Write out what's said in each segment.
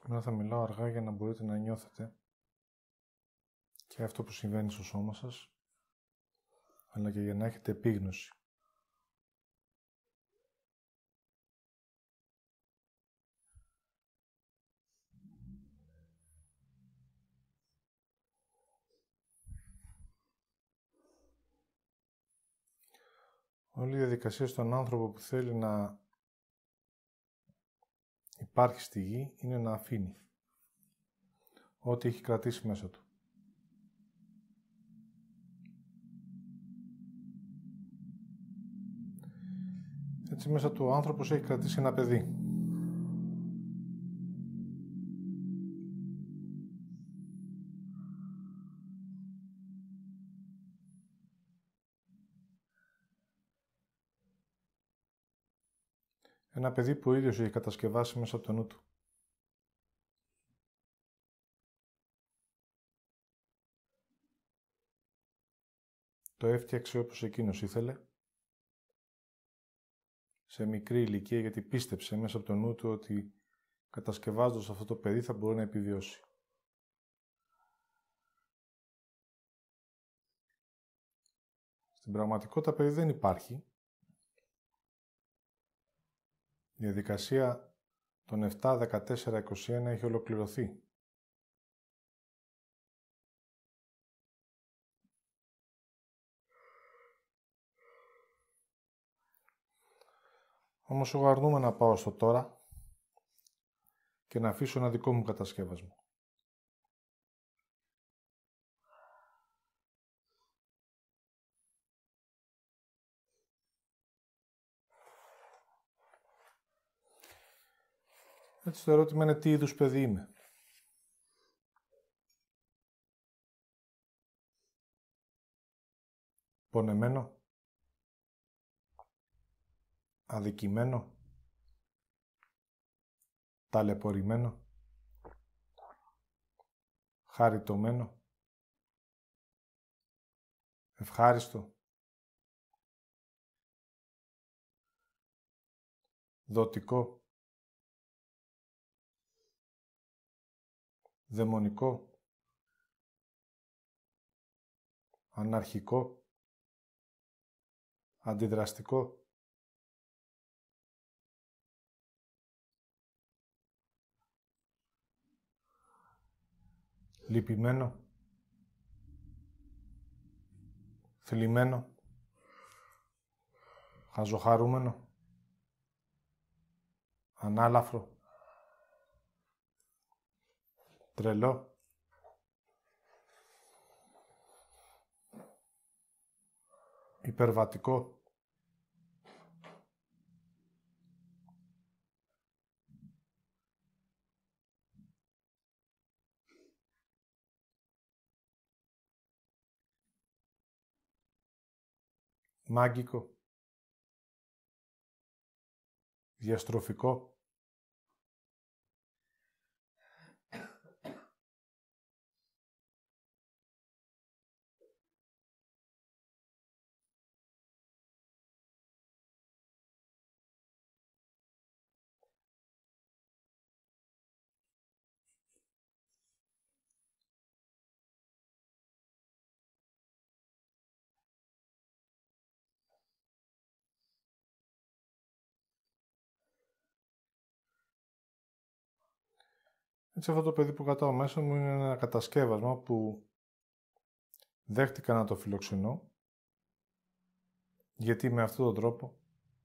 Σήμερα θα μιλάω αργά για να μπορείτε να νιώθετε και αυτό που συμβαίνει στο σώμα σας, αλλά και για να έχετε επίγνωση. Όλη η διαδικασία στον άνθρωπο που θέλει να υπάρχει στη γη είναι να αφήνει ό,τι έχει κρατήσει μέσα του. Έτσι μέσα του ο άνθρωπος έχει κρατήσει ένα παιδί. Ένα παιδί που ο ίδιος έχει κατασκευάσει μέσα από το νου του. Το έφτιαξε όπως εκείνος ήθελε, σε μικρή ηλικία, γιατί πίστεψε μέσα από το νου του ότι κατασκευάζοντας αυτό το παιδί θα μπορεί να επιβιώσει. Στην πραγματικότητα παιδί δεν υπάρχει. Η διαδικασία των 7, 14, 21 έχει ολοκληρωθεί. Όμως εγώ αρνούμαι να πάω στο τώρα και να αφήσω ένα δικό μου κατασκεύασμα. Έτσι το ερώτημα είναι τι είδους παιδί είμαι. Πονεμένο, αδικημένο, ταλαιπωρημένο, χαριτωμένο, ευχάριστο, δοτικό, δαιμονικό, αναρχικό, αντιδραστικό, λυπημένο, θλιμμένο, χαζοχαρούμενο, ανάλαφρο, τρελό, υπερβατικό, μάγικο, διαστροφικό, Έτσι αυτό το παιδί που κρατάω μέσα μου είναι ένα κατασκεύασμα που δέχτηκα να το φιλοξενώ, γιατί με αυτόν τον τρόπο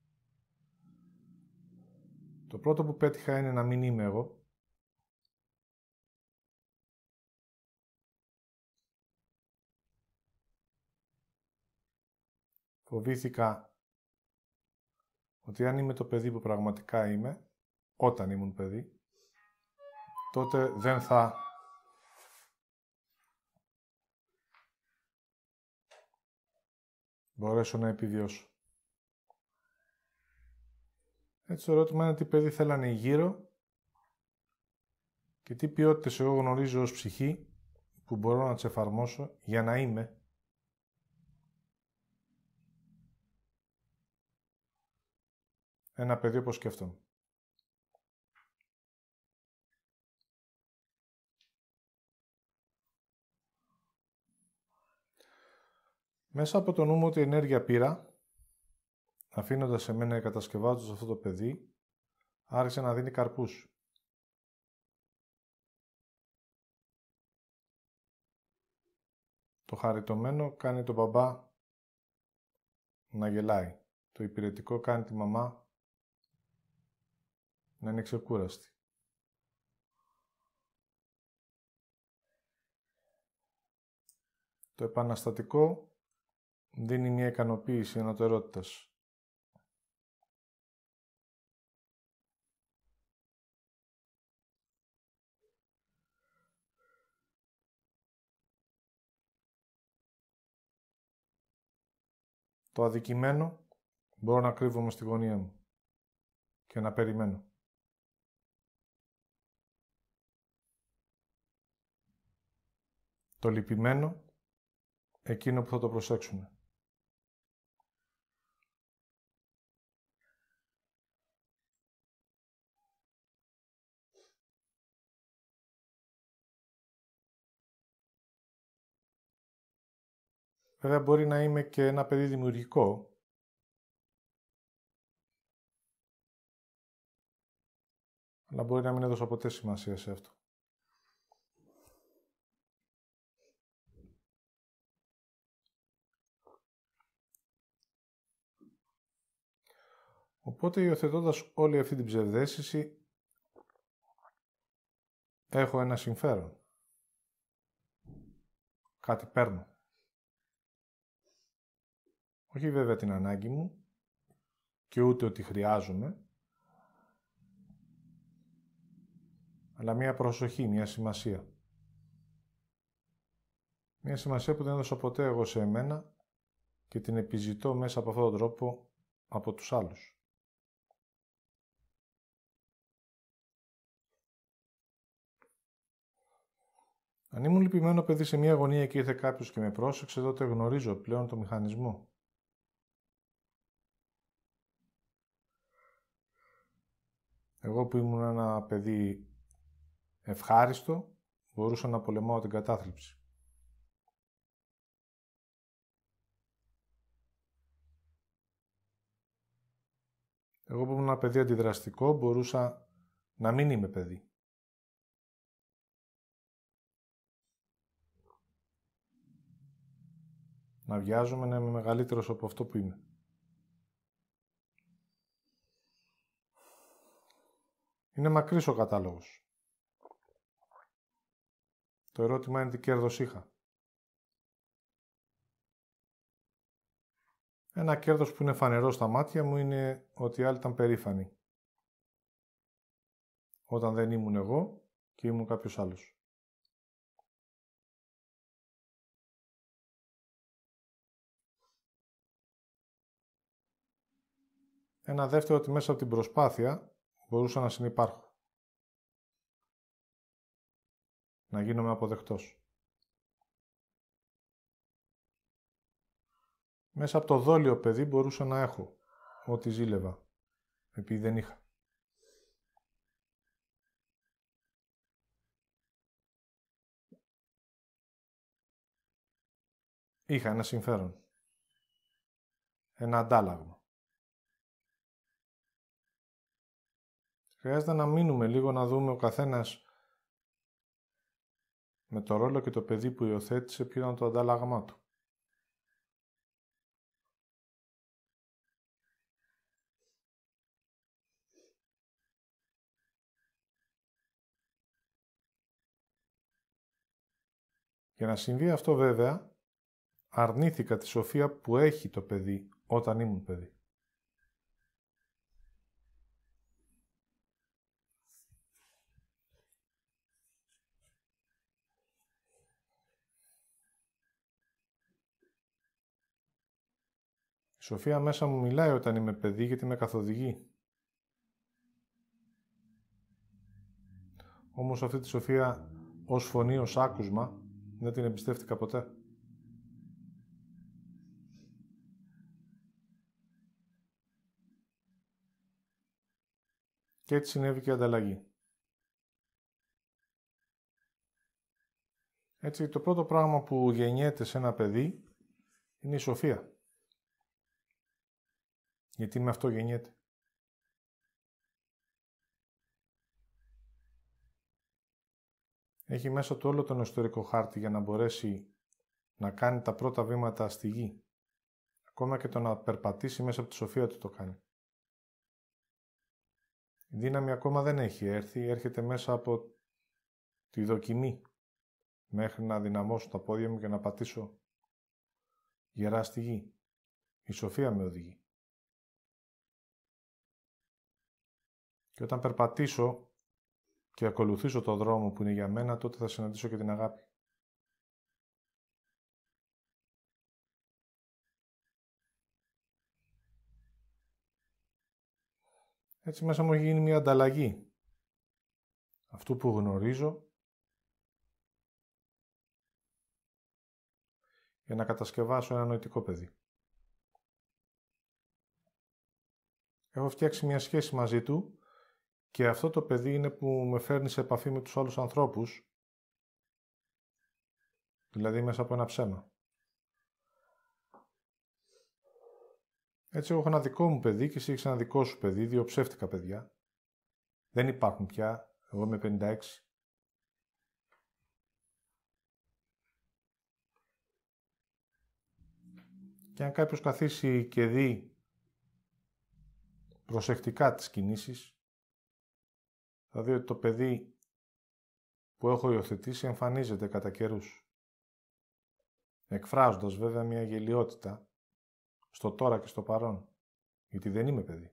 το πρώτο που πέτυχα είναι να μην είμαι εγώ. Φοβήθηκα ότι αν είμαι το παιδί που πραγματικά είμαι, όταν ήμουν παιδί, τότε δεν θα μπορέσω να επιβιώσω. Έτσι το ερώτημα είναι τι παιδί θέλανε γύρω και τι ποιότητες εγώ γνωρίζω ως ψυχή που μπορώ να τις εφαρμόσω για να είμαι ένα παιδί όπως σκέφτομαι. Μέσα από το νου μου ότι ενέργεια πήρα, αφήνοντας εμένα να κατασκευάζοντας αυτό το παιδί, άρχισε να δίνει καρπούς. Το χαριτωμένο κάνει τον μπαμπά να γελάει. Το υπηρετικό κάνει τη μαμά να είναι ξεκούραστη. Το επαναστατικό δίνει μια ικανοποίηση ανωτερότητας. Το αδικημένο μπορώ να κρύβομαι στη γωνία μου και να περιμένω. Το λυπημένο, εκείνο που θα το προσέξουμε. Βέβαια μπορεί να είμαι και ένα παιδί δημιουργικό, αλλά μπορεί να μην έδωσα ποτέ σημασία σε αυτό. Οπότε, υιοθετώντας όλη αυτή την ψευδαίσθηση, έχω ένα συμφέρον. Κάτι παίρνω. Όχι βέβαια την ανάγκη μου και ούτε ότι χρειάζομαι, αλλά μία προσοχή, μία σημασία. Μία σημασία που δεν έδωσα ποτέ εγώ σε εμένα και την επιζητώ μέσα από αυτόν τον τρόπο από τους άλλους. Αν ήμουν λυπημένο παιδί σε μία γωνία και ήρθε κάποιος και με πρόσεξε, τότε γνωρίζω πλέον το μηχανισμό. Εγώ που ήμουν ένα παιδί ευχάριστο, μπορούσα να πολεμάω την κατάθλιψη. Εγώ που ήμουν ένα παιδί αντιδραστικό, μπορούσα να μην είμαι παιδί. Να βιάζομαι να είμαι μεγαλύτερος από αυτό που είμαι. Είναι μακρύς ο κατάλογος. Το ερώτημα είναι τι κέρδος είχα. Ένα κέρδος που είναι φανερό στα μάτια μου είναι ότι οι άλλοι ήταν περήφανοι. Όταν δεν ήμουν εγώ και ήμουν κάποιος άλλος. Ένα δεύτερο ότι μέσα από την προσπάθεια μπορούσα να συνυπάρχω. Να γίνομαι αποδεκτός. Μέσα από το δόλιο παιδί μπορούσα να έχω ό,τι ζήλευα, επειδή δεν είχα. Είχα ένα συμφέρον. Ένα αντάλλαγμα. Χρειάζεται να μείνουμε λίγο να δούμε ο καθένας με το ρόλο και το παιδί που υιοθέτησε ποιο ήταν το αντάλλαγμά του. Για να συμβεί αυτό βέβαια, αρνήθηκα τη σοφία που έχει το παιδί όταν ήμουν παιδί. Η σοφία μέσα μου μιλάει όταν είμαι παιδί γιατί με καθοδηγεί. Όμως αυτή τη σοφία ως φωνή, ως άκουσμα, δεν την εμπιστεύτηκα ποτέ. Και έτσι συνέβη και η ανταλλαγή. Έτσι, το πρώτο πράγμα που γεννιέται σε ένα παιδί είναι η σοφία. Γιατί με αυτό γεννιέται. Έχει μέσα του όλο τον εσωτερικό χάρτη για να μπορέσει να κάνει τα πρώτα βήματα στη γη. Ακόμα και το να περπατήσει μέσα από τη σοφία του το κάνει. Η δύναμη ακόμα δεν έχει έρθει, έρχεται μέσα από τη δοκιμή, μέχρι να δυναμώσω τα πόδια μου και να πατήσω γερά στη γη. Η σοφία με οδηγεί. Και όταν περπατήσω και ακολουθήσω το δρόμο που είναι για μένα, τότε θα συναντήσω και την αγάπη. Έτσι μέσα μου έχει γίνει μια ανταλλαγή αυτού που γνωρίζω για να κατασκευάσω ένα νοητικό παιδί. Έχω φτιάξει μια σχέση μαζί του και αυτό το παιδί είναι που με φέρνει σε επαφή με τους άλλους ανθρώπους, δηλαδή μέσα από ένα ψέμα. Έτσι εγώ έχω ένα δικό μου παιδί και εσύ έχεις ένα δικό σου παιδί, δύο ψεύτικα παιδιά. Δεν υπάρχουν πια, εγώ είμαι 56. Και αν κάποιος καθίσει και δει προσεκτικά τις κινήσεις, θα δει ότι το παιδί που έχω υιοθετήσει εμφανίζεται κατά καιρούς. Εκφράζοντας βέβαια μια γελοιότητα στο τώρα και στο παρόν, γιατί δεν είμαι παιδί.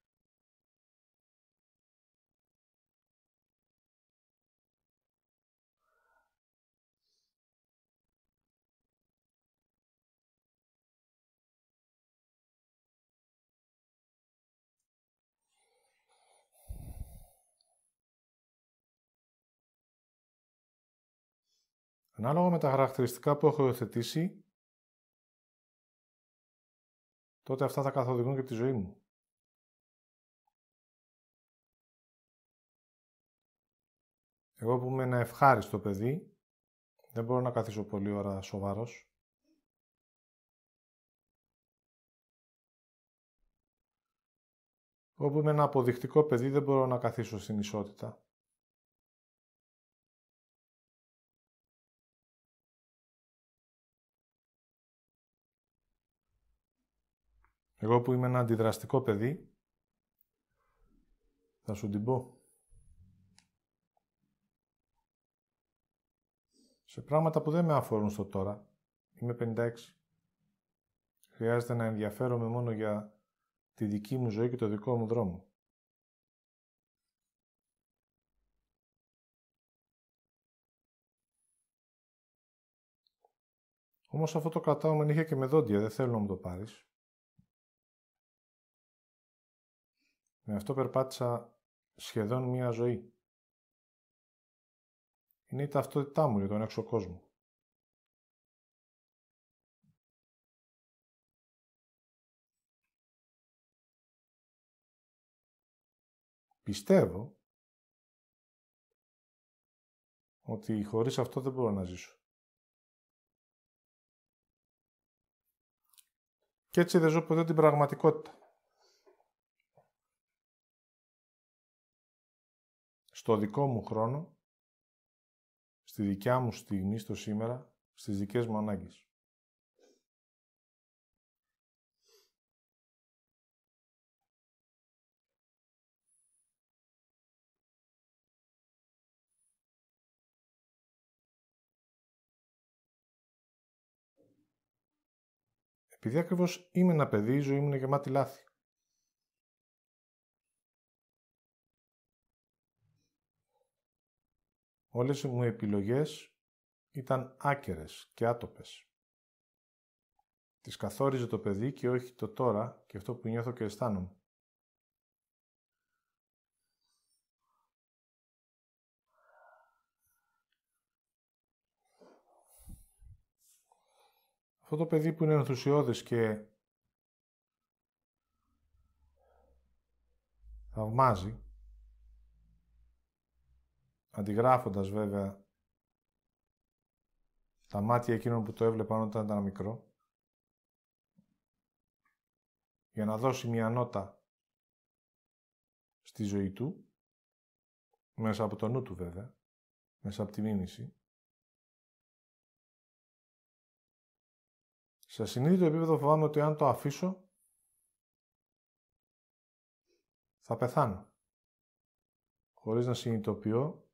Ανάλογα με τα χαρακτηριστικά που έχω υιοθετήσει, τότε αυτά θα καθοδηγούν και τη ζωή μου. Εγώ που είμαι ένα ευχάριστο παιδί, δεν μπορώ να καθίσω πολλή ώρα σοβαρός. Εγώ που είμαι ένα αποδεικτικό παιδί, δεν μπορώ να καθίσω στην ισότητα. Εγώ που είμαι ένα αντιδραστικό παιδί, θα σου την πω. Σε πράγματα που δεν με αφορούν στο τώρα, είμαι 56. Χρειάζεται να ενδιαφέρομαι μόνο για τη δική μου ζωή και το δικό μου δρόμο. Όμως αυτό το κρατάω με νύχια και με δόντια, δεν θέλω να μου το πάρεις. Με αυτό περπάτησα σχεδόν μία ζωή. Είναι η ταυτότητά μου για τον έξω κόσμο. Πιστεύω ότι χωρίς αυτό δεν μπορώ να ζήσω. Και έτσι δεν ζω ποτέ την πραγματικότητα. Στο δικό μου χρόνο, στη δικιά μου στιγμή, στο σήμερα, στις δικές μου ανάγκες. Επειδή ακριβώς είμαι ένα παιδί, η ζωή μου είναι γεμάτη λάθη. Όλες μου οι επιλογές ήταν άκερες και άτοπες. Τις καθόριζε το παιδί και όχι το τώρα και αυτό που νιώθω και αισθάνομαι. Αυτό το παιδί που είναι ενθουσιώδες και θαυμάζει, αντιγράφοντας βέβαια τα μάτια εκείνων που το έβλεπαν όταν ήταν μικρό, για να δώσει μια νότα στη ζωή του, μέσα από το νου του βέβαια, μέσα από τη μίμηση. Σε ασυνείδητο επίπεδο φοβάμαι ότι αν το αφήσω, θα πεθάνω. Χωρίς να συνειδητοποιώ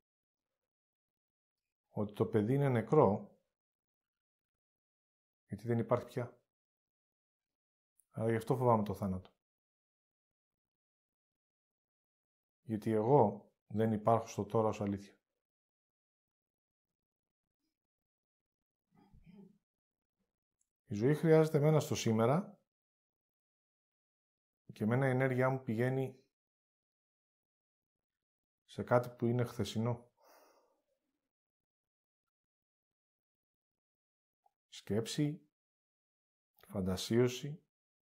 ότι το παιδί είναι νεκρό, γιατί δεν υπάρχει πια. Άρα γι' αυτό φοβάμαι το θάνατο. Γιατί εγώ δεν υπάρχω στο τώρα ως αλήθεια. Η ζωή χρειάζεται εμένα στο σήμερα και εμένα η ενέργειά μου πηγαίνει σε κάτι που είναι χθεσινό. Σκέψη, φαντασίωση,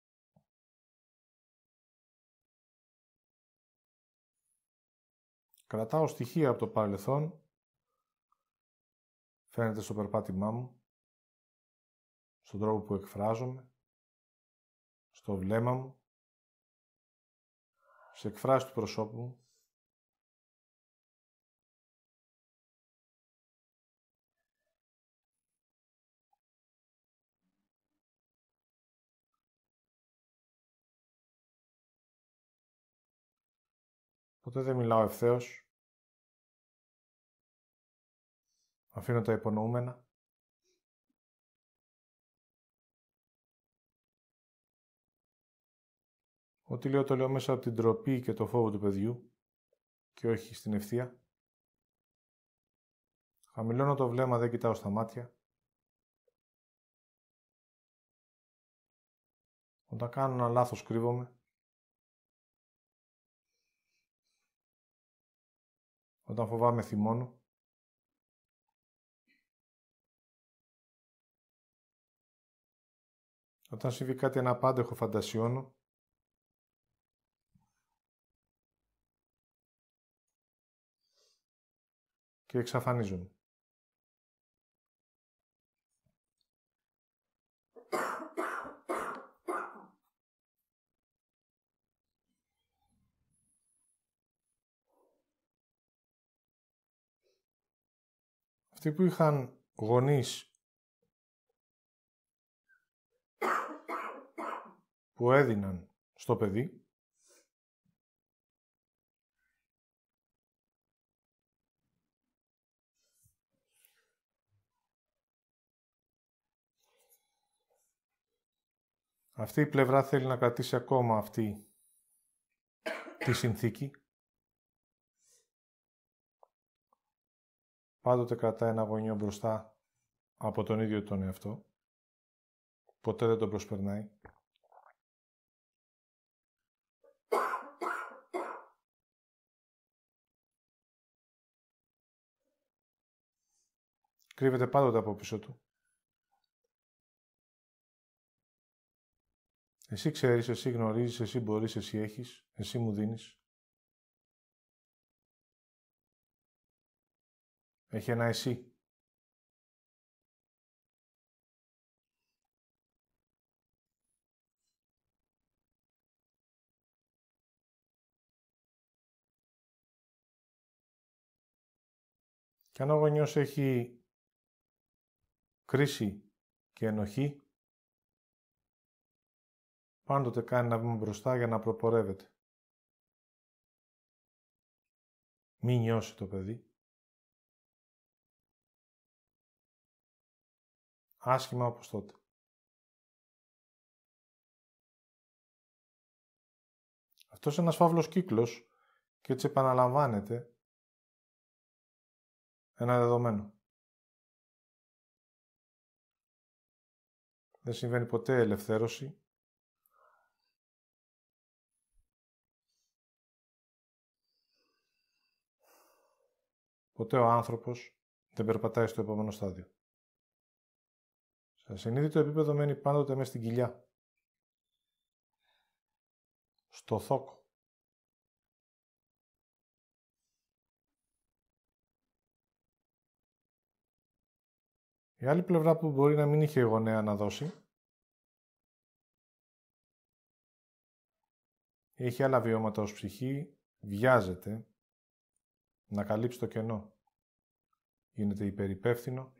κρατάω στοιχεία από το παρελθόν, φαίνεται στο περπάτημά μου, στον τρόπο που εκφράζομαι, στο βλέμμα μου, σε εκφράσεις του προσώπου μου. Ποτέ δεν μιλάω ευθέως. Αφήνω τα υπονοούμενα. Ό,τι λέω το λέω μέσα από την ντροπή και το φόβο του παιδιού και όχι στην ευθεία. Χαμηλώνω το βλέμμα, δεν κοιτάω στα μάτια. Όταν κάνω ένα λάθος κρύβομαι. Όταν φοβάμαι θυμώνω. Όταν συμβεί κάτι αναπάντεχο φαντασιώνω. Και εξαφανίζομαι. Αυτοί που είχαν γονείς που έδιναν στο παιδί, αυτή η πλευρά θέλει να κρατήσει ακόμα αυτή τη συνθήκη. Πάντοτε κρατάει ένα γονιό μπροστά από τον ίδιο τον εαυτό. Ποτέ δεν τον προσπερνάει. Κρύβεται πάντοτε από πίσω του. Εσύ ξέρεις, εσύ γνωρίζεις, εσύ μπορείς, εσύ έχεις, εσύ μου δίνεις. Έχει ένα εσύ. Και αν ο γονιός έχει κρίση και ενοχή, πάντοτε κάνει ένα βήμα μπροστά για να προπορεύεται. Μην νιώσει το παιδί. Άσχημα όπως τότε. Αυτός είναι ένας φαύλος κύκλος και έτσι επαναλαμβάνεται ένα δεδομένο. Δεν συμβαίνει ποτέ ελευθέρωση. Ποτέ ο άνθρωπος δεν περπατάει στο επόμενο στάδιο. Σε ασυνείδητο επίπεδο μένει πάντοτε μέσα στην κοιλιά. Στο θόκο. Η άλλη πλευρά που μπορεί να μην είχε γονέα να δώσει έχει άλλα βιώματα ως ψυχή, βιάζεται να καλύψει το κενό. Γίνεται υπερυπεύθυνο,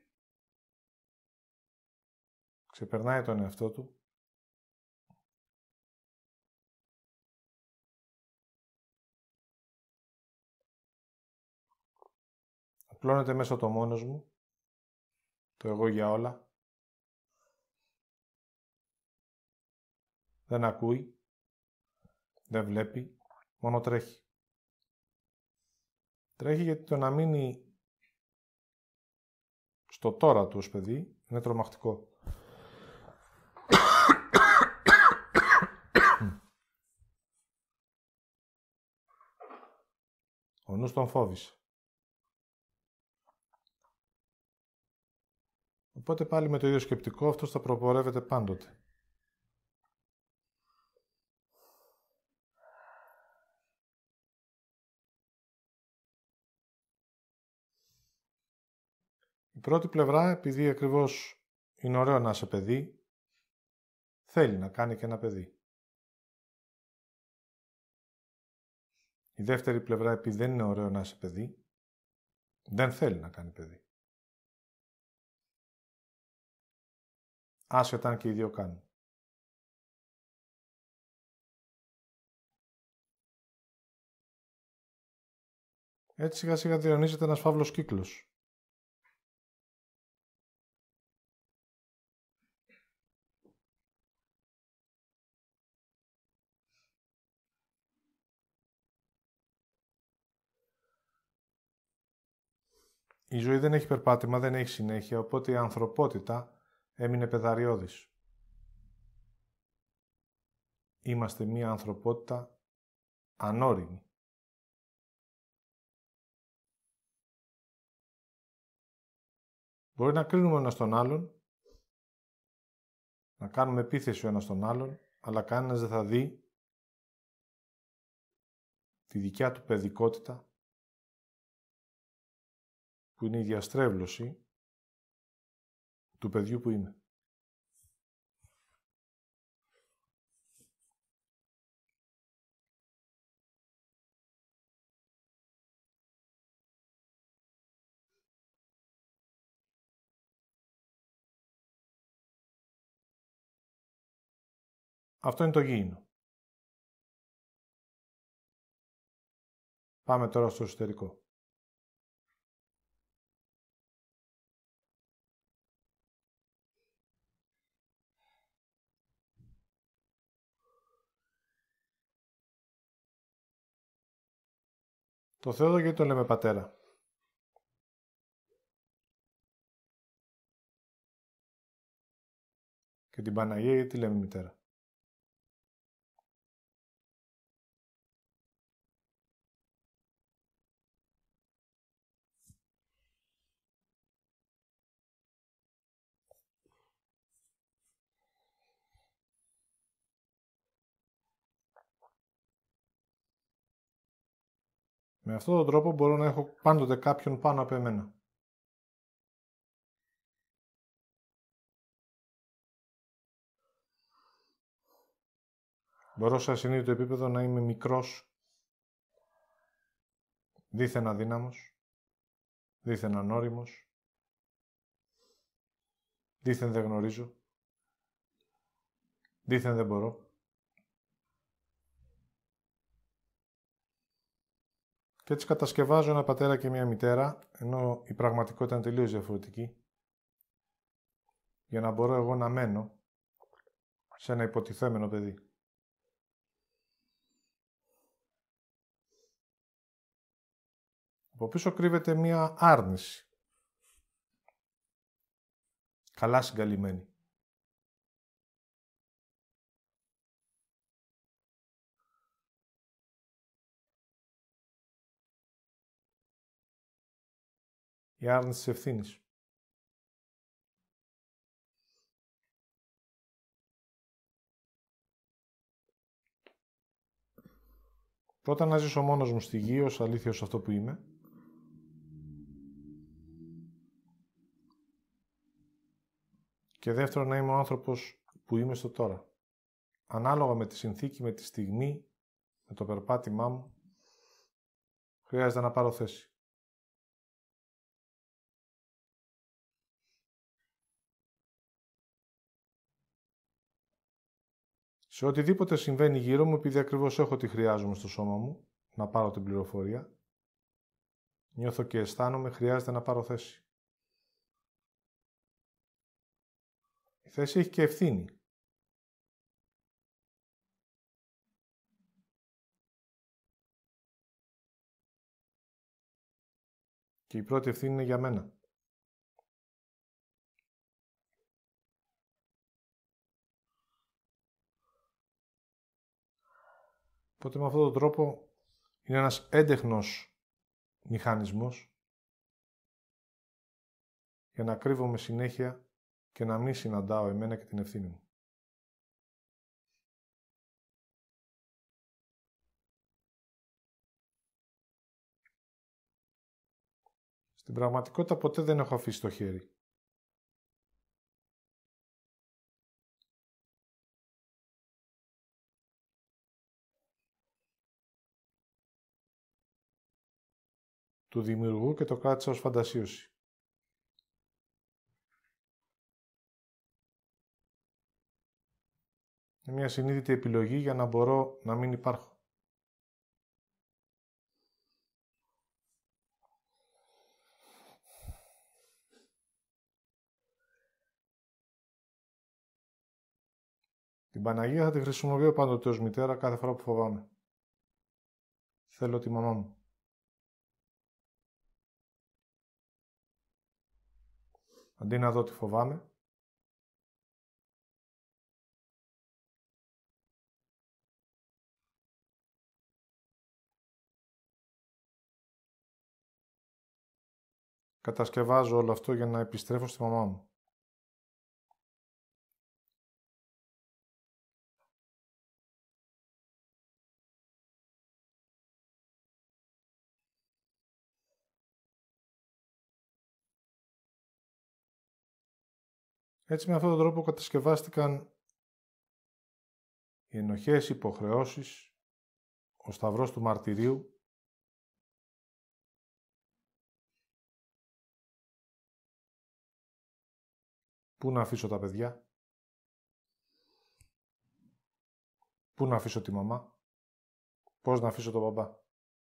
ξεπερνάει τον εαυτό του απλώνεται μέσα το μόνος μου, το εγώ για όλα. Δεν ακούει, δεν βλέπει, μόνο τρέχει. Τρέχει γιατί το να μείνει στο τώρα του ως παιδί είναι τρομακτικό. Ο νους τον φόβησε. Οπότε πάλι με το ίδιο σκεπτικό αυτός θα προπορεύεται πάντοτε. Η πρώτη πλευρά, επειδή ακριβώς είναι ωραίο να είσαι παιδί, θέλει να κάνει και ένα παιδί. Η δεύτερη πλευρά, επειδή δεν είναι ωραίο να είσαι παιδί, δεν θέλει να κάνει παιδί. Άσχετα αν και οι δύο κάνουν. Έτσι σιγά σιγά διονύζεται ένας φαύλος κύκλος. Η ζωή δεν έχει περπάτημα, δεν έχει συνέχεια, οπότε η ανθρωπότητα έμεινε πεδαριώδης. Είμαστε μία ανθρωπότητα ανώριμη. Μπορεί να κρίνουμε ένας τον άλλον, να κάνουμε επίθεση ο ένας τον άλλον, αλλά κανένας δεν θα δει τη δικιά του παιδικότητα, που είναι η διαστρέβλωση του παιδιού που είμαι. Αυτό είναι το γήινο. Πάμε τώρα στο εσωτερικό. Το Θεό γιατί το λέμε πατέρα. Και την Παναγία γιατί λέμε μητέρα. Με αυτόν τον τρόπο μπορώ να έχω πάντοτε κάποιον πάνω από εμένα. Μπορώ σε ασυνείδητο επίπεδο να είμαι μικρός, δίθεν αδύναμος, δίθεν ανώριμος, δίθεν δεν γνωρίζω, δίθεν δεν μπορώ. Και έτσι κατασκευάζω ένα πατέρα και μια μητέρα, ενώ η πραγματικότητα είναι τελείως διαφορετική, για να μπορώ εγώ να μένω σε ένα υποτιθέμενο παιδί. Από πίσω κρύβεται μια άρνηση. Καλά συγκαλυμμένη. Η άρνηση της ευθύνης. Πρώτα να ζήσω μόνος μου στη γη, ως αλήθιος αυτό που είμαι. Και δεύτερον, να είμαι ο άνθρωπος που είμαι στο τώρα. Ανάλογα με τη συνθήκη, με τη στιγμή, με το περπάτημά μου, χρειάζεται να πάρω θέση. Σε οτιδήποτε συμβαίνει γύρω μου, επειδή ακριβώς έχω τι χρειάζομαι στο σώμα μου, να πάρω την πληροφορία, νιώθω και αισθάνομαι χρειάζεται να πάρω θέση. Η θέση έχει και ευθύνη. Και η πρώτη ευθύνη είναι για μένα. Οπότε με αυτόν τον τρόπο είναι ένας έντεχνος μηχανισμός για να κρύβομαι συνέχεια και να μην συναντάω εμένα και την ευθύνη μου. Στην πραγματικότητα ποτέ δεν έχω αφήσει το χέρι. Του δημιουργού και το κράτησα ως φαντασίωση. Είναι μια συνείδητη επιλογή για να μπορώ να μην υπάρχω. Την Παναγία θα τη χρησιμοποιώ πάντοτε ως μητέρα κάθε φορά που φοβάμαι. Θέλω τη μαμά μου. Αντί να δω τι φοβάμαι, κατασκευάζω όλο αυτό για να επιστρέφω στη μαμά μου. Έτσι με αυτόν τον τρόπο κατασκευάστηκαν οι ενοχές, οι υποχρεώσεις, ο σταυρός του μαρτυρίου, πού να αφήσω τα παιδιά, πού να αφήσω τη μαμά, πώς να αφήσω τον μπαμπά.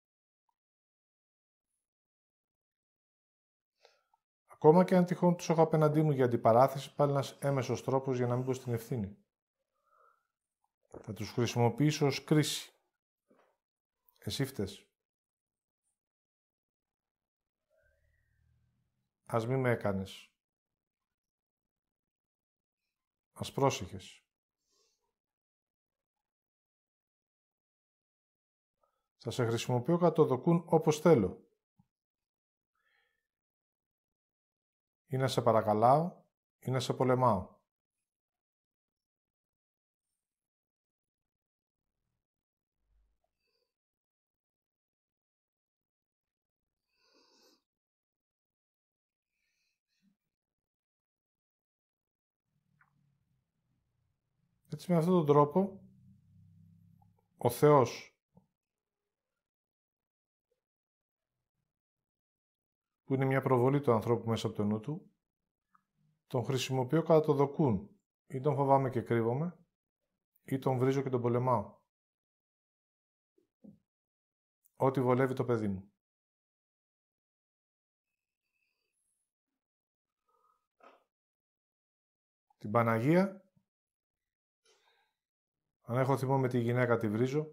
Ακόμα και αν τυχόν τους έχω απέναντί μου για αντιπαράθεση, πάλι ένας έμεσος τρόπος για να μην πω στην ευθύνη. Θα τους χρησιμοποιήσω ως κρίση. Εσύ φταίς. Ας μη με έκανες. Ας πρόσεχες. Θα σε χρησιμοποιώ κατά το δοκούν όπως θέλω. Ή να σε παρακαλάω, ή να σε πολεμάω. Έτσι με αυτόν τον τρόπο, ο Θεός, που είναι μια προβολή του ανθρώπου μέσα από το νου του, τον χρησιμοποιώ κατά το δοκούν. Ή τον φοβάμαι και κρύβομαι, ή τον βρίζω και τον πολεμάω. Ό,τι βολεύει το παιδί μου. Την Παναγία, αν έχω θυμό με τη γυναίκα, τη βρίζω.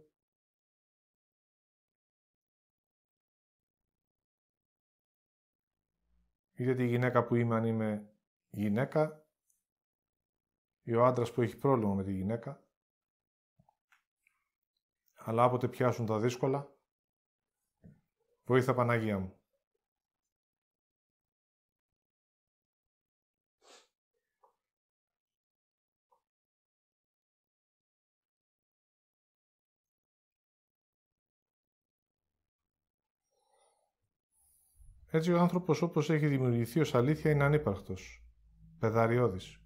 Είτε τη γυναίκα που είμαι, αν είμαι γυναίκα, ή ο άντρας που έχει πρόβλημα με τη γυναίκα. Αλλά όποτε πιάσουν τα δύσκολα, βοήθα Παναγία μου. Έτσι ο άνθρωπος όπως έχει δημιουργηθεί ως αλήθεια είναι ανύπαρκτος, πεδαριώδης.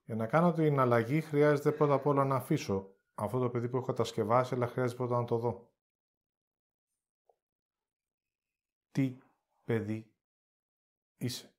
Για να κάνω την αλλαγή χρειάζεται πρώτα απ' όλα να αφήσω αυτό το παιδί που έχω κατασκευάσει, αλλά χρειάζεται πρώτα να το δω. Τι παιδί είσαι?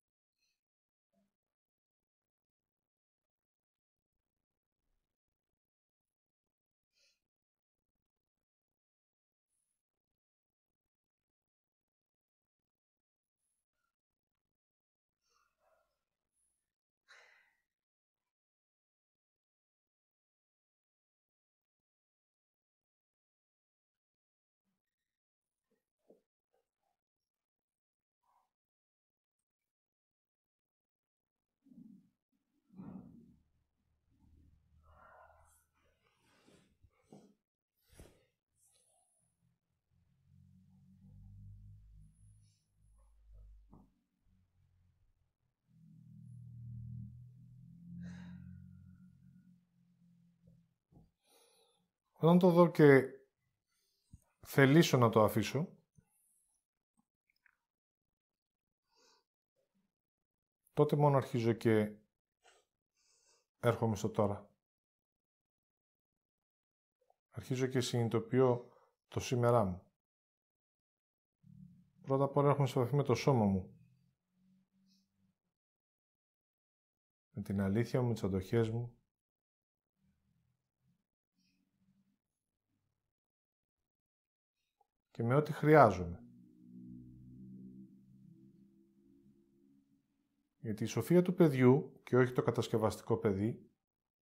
Όταν το δω και θελήσω να το αφήσω, τότε μόνο αρχίζω και έρχομαι στο τώρα. Αρχίζω και συνειδητοποιώ το σήμερά μου. Πρώτα απ' όλα έρχομαι σε επαφή με το σώμα μου. Με την αλήθεια μου, με τις αντοχές μου. Και με ό,τι χρειάζομαι. Γιατί η σοφία του παιδιού, και όχι το κατασκευαστικό παιδί,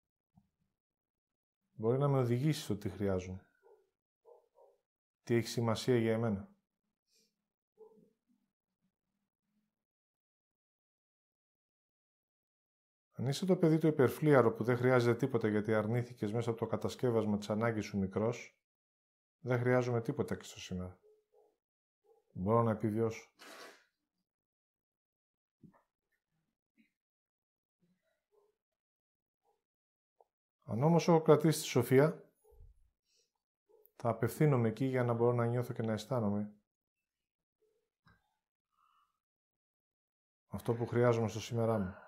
μπορεί να με οδηγήσει στο τι χρειάζομαι. Τι έχει σημασία για εμένα. Αν είσαι το παιδί το υπερφλίαρο που δεν χρειάζεται τίποτα γιατί αρνήθηκες μέσα από το κατασκεύασμα της ανάγκης σου μικρός, δεν χρειάζομαι τίποτα και στο σήμερα. Μπορώ να επιβιώσω. Αν όμως έχω κρατήσει τη σοφία, θα απευθύνομαι εκεί για να μπορώ να νιώθω και να αισθάνομαι αυτό που χρειάζομαι στο σήμερά μου.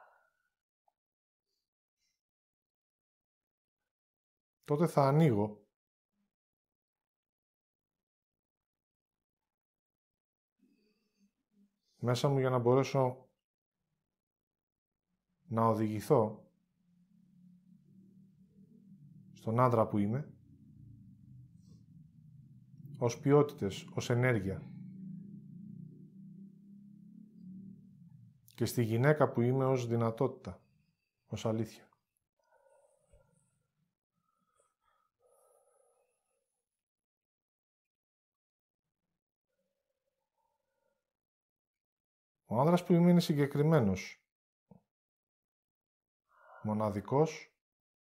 Τότε θα ανοίγω μέσα μου για να μπορέσω να οδηγηθώ στον άντρα που είμαι, ως ποιότητες, ως ενέργεια. Και στη γυναίκα που είμαι ως δυνατότητα, ως αλήθεια. Ο άνδρας που είμαι είναι συγκεκριμένος, μοναδικός,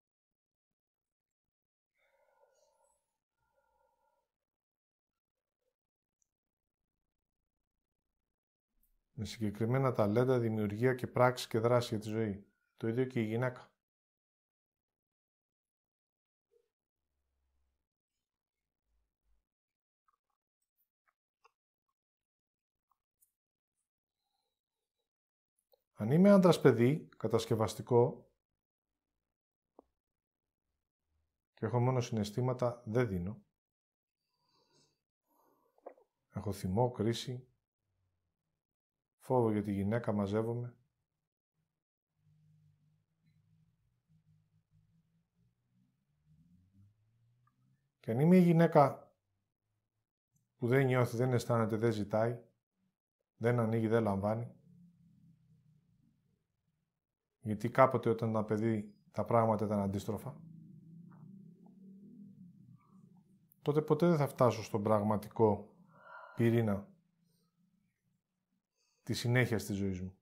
με συγκεκριμένα ταλέντα, δημιουργία και πράξη και δράση για τη ζωή. Το ίδιο και η γυναίκα. Αν είμαι άντρας παιδί, κατασκευαστικό, και έχω μόνο συναισθήματα, δεν δίνω. Έχω θυμό, κρίση, φόβο για τη γυναίκα, μαζεύομαι. Και αν είμαι η γυναίκα που δεν νιώθει, δεν αισθάνεται, δεν ζητάει, δεν ανοίγει, δεν λαμβάνει, γιατί κάποτε όταν ήταν παιδί τα πράγματα ήταν αντίστροφα, τότε ποτέ δεν θα φτάσω στον πραγματικό πυρήνα τη συνέχεια της ζωής μου.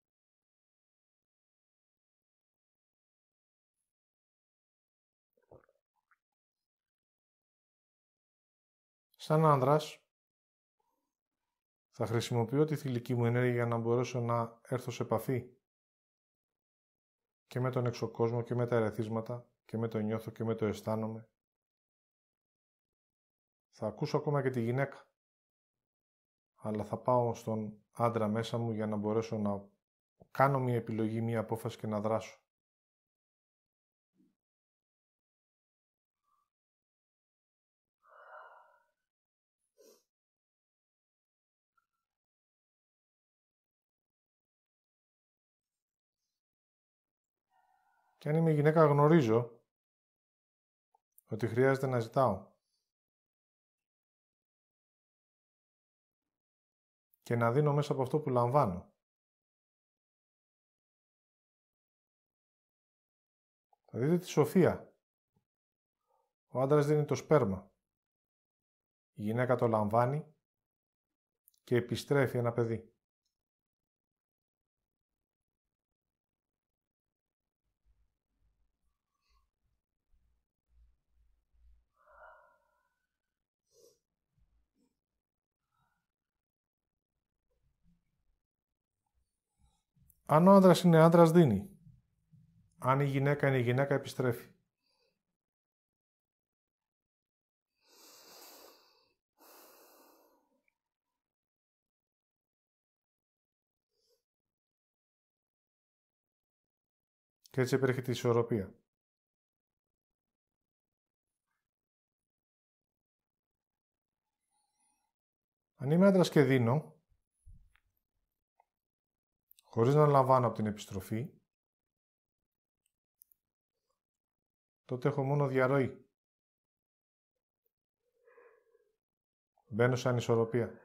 Σαν άνδρας, θα χρησιμοποιώ τη θηλυκή μου ενέργεια για να μπορέσω να έρθω σε επαφή και με τον εξωκόσμο και με τα ερεθίσματα και με το νιώθω και με το αισθάνομαι. Θα ακούσω ακόμα και τη γυναίκα, αλλά θα πάω στον άντρα μέσα μου για να μπορέσω να κάνω μια επιλογή, μια απόφαση και να δράσω. Και αν είμαι γυναίκα γνωρίζω ότι χρειάζεται να ζητάω. Και να δίνω μέσα από αυτό που λαμβάνω. Θα δείτε τη σοφία. Ο άντρας δίνει το σπέρμα. Η γυναίκα το λαμβάνει και επιστρέφει ένα παιδί. Αν ο άντρας είναι άντρας, δίνει. Αν η γυναίκα είναι γυναίκα, επιστρέφει. Και έτσι επέρχεται η ισορροπία. Αν είμαι άντρας και δίνω, χωρίς να λαμβάνω από την επιστροφή, τότε έχω μόνο διαρροή. Μπαίνω σε ανισορροπία.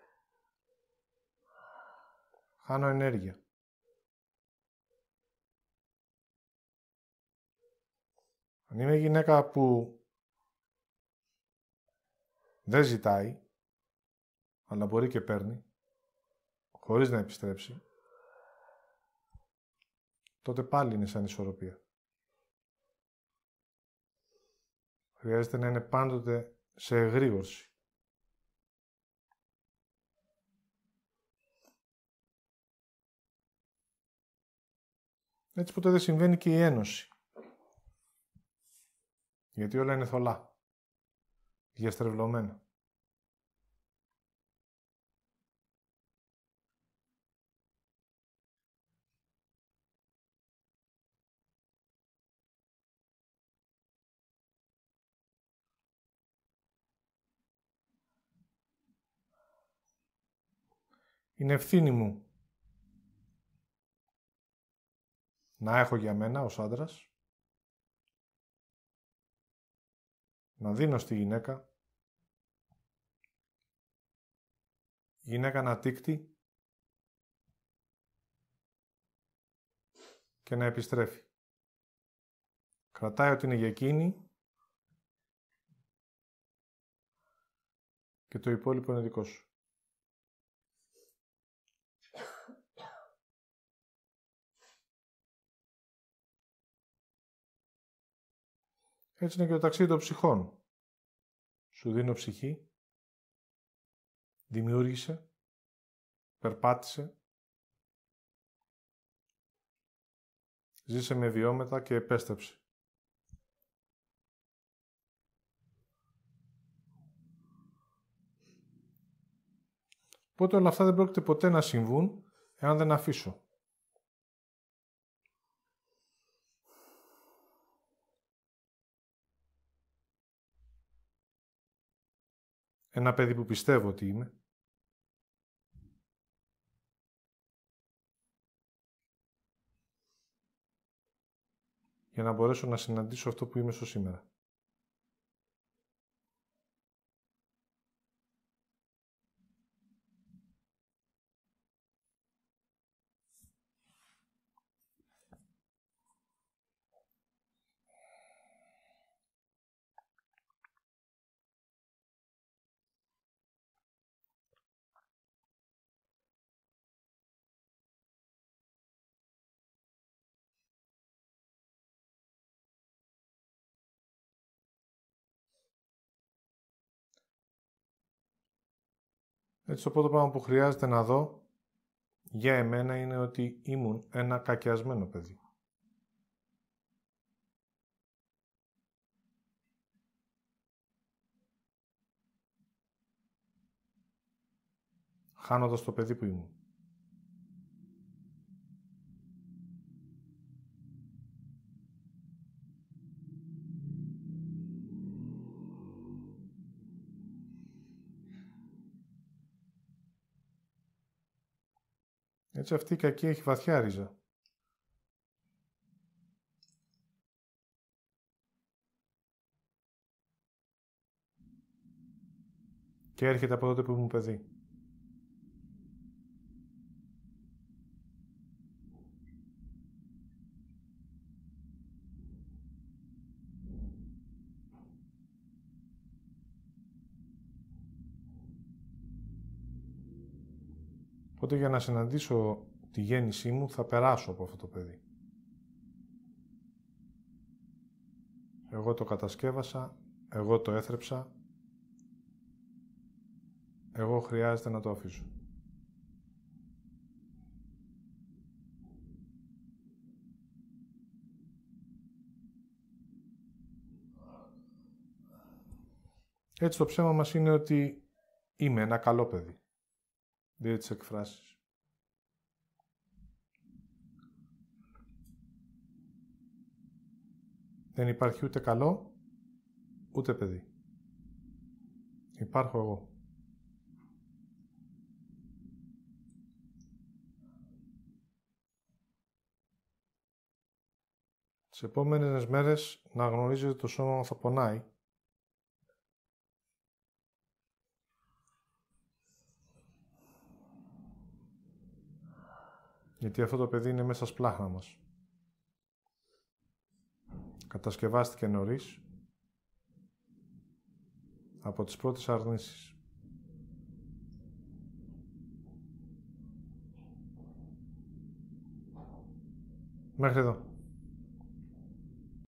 Χάνω ενέργεια. Αν είμαι γυναίκα που δεν ζητάει, αλλά μπορεί και παίρνει, χωρίς να επιστρέψει, τότε πάλι είναι σαν ισορροπία. Χρειάζεται να είναι πάντοτε σε εγρήγορση. Έτσι ποτέ δεν συμβαίνει και η ένωση. Γιατί όλα είναι θολά, διαστρεβλωμένα. Είναι ευθύνη μου να έχω για μένα ως άντρας, να δίνω στη γυναίκα, η γυναίκα να τύκτει και να επιστρέφει. Κρατάει ότι είναι για εκείνη και το υπόλοιπο είναι δικό σου. Έτσι είναι και το ταξίδι των ψυχών. Σου δίνω ψυχή, δημιούργησε, περπάτησε, ζήσε με βιώματα και επέστρεψε. Οπότε όλα αυτά δεν πρόκειται ποτέ να συμβούν εάν δεν αφήσω. Ένα παιδί που πιστεύω ότι είμαι, για να μπορέσω να συναντήσω αυτό που είμαι στο σήμερα. Έτσι το πρώτο πράγμα που χρειάζεται να δω για εμένα είναι ότι ήμουν ένα κακιασμένο παιδί. Χάνοντας το παιδί που ήμουν. Έτσι αυτή η κακία έχει βαθιά ρίζα. και έρχεται από τότε που ήμουν παιδί. Οπότε για να συναντήσω τη γέννησή μου θα περάσω από αυτό το παιδί. Εγώ το κατασκεύασα, εγώ το έθρεψα, εγώ χρειάζεται να το αφήσω. Έτσι το ψέμα μας είναι ότι είμαι ένα καλό παιδί. Δείτε τις εκφράσεις. Δεν υπάρχει ούτε καλό, ούτε παιδί. Υπάρχω εγώ. Τις επόμενες μέρες να γνωρίζετε το σώμα μου θα πονάει. Γιατί αυτό το παιδί είναι μέσα σπλάχνα μας. Κατασκευάστηκε νωρίς από τις πρώτες αρνήσεις. Μέχρι εδώ.